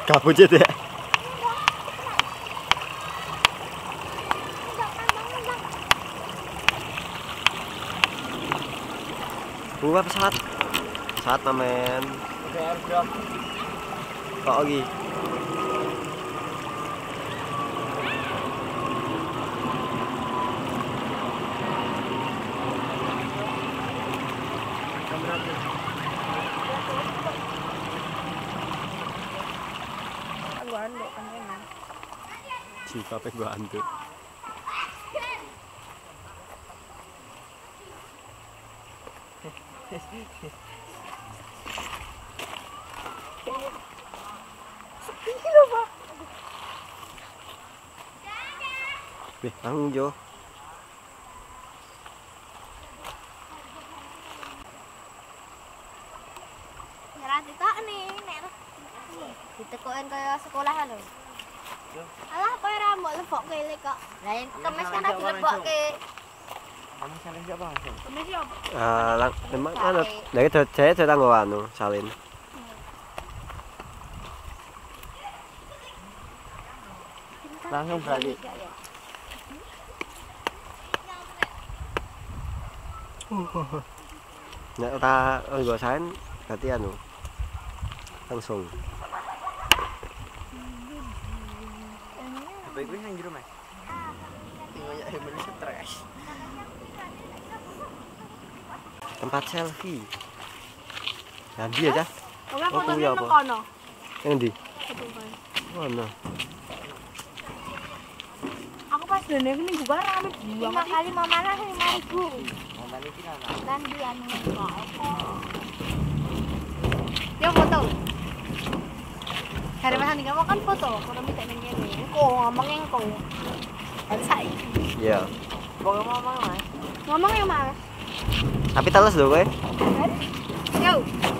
Kabut ya. Buah pesawat. Pesawat mamen. Kok lagi? Gua anduk kan enak. Jika pe gua anduk. Sepi lho, Pak. Wih, langsung Jo. Nyerati tak nih, nek. Ditekokin kaya sekolahan lho. Alah, kowe ra mbok lebokke le kok. Lah yang kemis kan ra dilebokke. Kamu salin siapa langsung? Kemis yo. Memang anu, dari saya sudah nggak anu salin. Langsung berarti. Nek ora nggo salin berarti anu langsung. Apa iku nang jero, Mas? Ngoyak melu stres. Tempat selfie. Nanti aja. Ora Oh, fotonya kuwi apa? nang kono. Yang di? Mana? Aku pas dene iki minggu bareng rame buang. 5 kali mamana 5.000. Momen iki ana. Kan di anu kok. Yo foto. Hari mas Andika mau kan foto minta ning kene. Engko ngomongnya engko. Kan saiki. Iya. Pokoknya ngomong, Mas. Ngomong ya, Mas. Tapi teles lho kowe. Yo.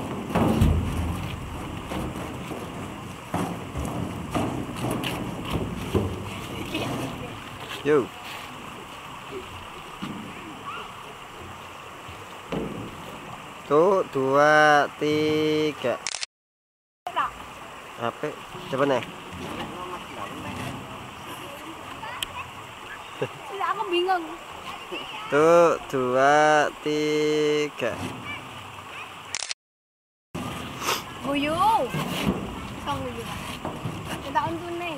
Yo. Tuh, 2, 3. Apa? Coba nih. Tidak, aku bingung. Tuh, 2, 3. Guyu. Song guyu. Kita untune.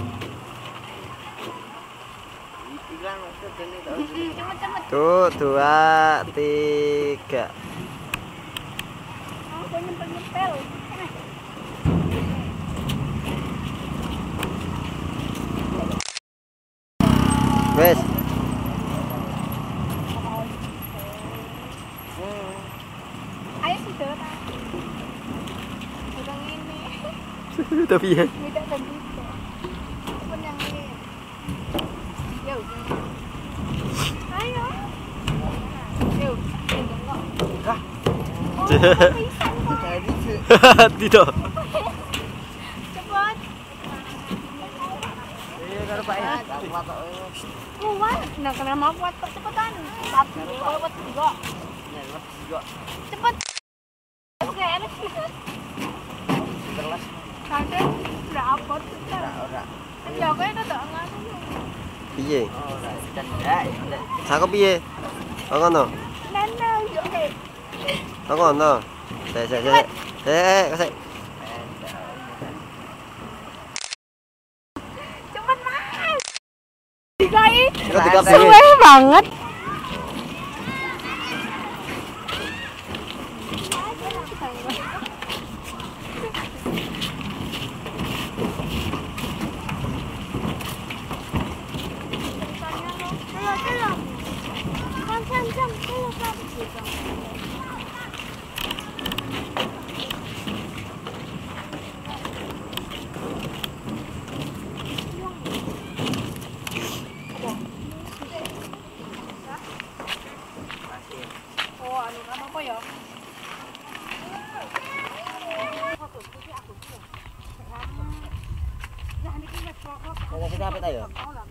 Iklan maksudnya ini tau. Cepet-cepet. Tuh, 2, 3. Aku nyempel-nyempel. Wes. Ayo sudah ta. Sudah ini. Tapi ya. Tidak dan tidak. Pun yang ini. Yo. Ayo. Yo. Enggak. Tidak. Cepat. Iya karo Pak ya. Watok. Kuat. Nah, kenapa kuat kok cepetan? Tapi kuat juga. Nyelep juga. Cepet. Oke, enak. Terus Kadang udah upload kita. ora. Ya kowe udah tak nganu. Piye? Ora cendek. Cakep piye? Kok ngono? Nana, yo deh. Kok ngono? Sik. Kasih. Cepet, Mas. Dikai. Ketika Suwe banget. Oh, anu kan apa ya? Kita apa tayo?